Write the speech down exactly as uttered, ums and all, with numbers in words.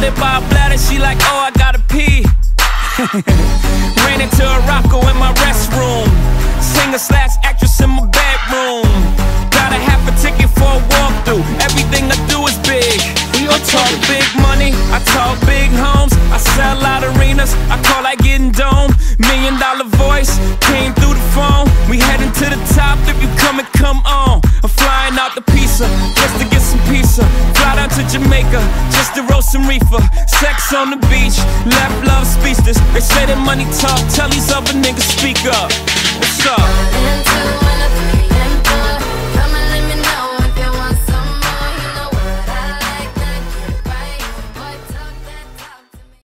hit by a bladder, she like, oh, I gotta pee. Ran into a Rocco in my restroom. Singer slash actress in my bedroom. Got a half a ticket for a walkthrough. Everything I do is big. I talk big money, I talk big homes, I sell out arenas, I call that getting dome. Million dollar voice, came through the phone. We heading to the top, if you come and come on. I'm flying out the pizza, just to get some pizza. Fly down to Jamaica, just to roast some reefer. Sex on the beach, left love speechless. They say that money talk, tell these other niggas speak up. What's up?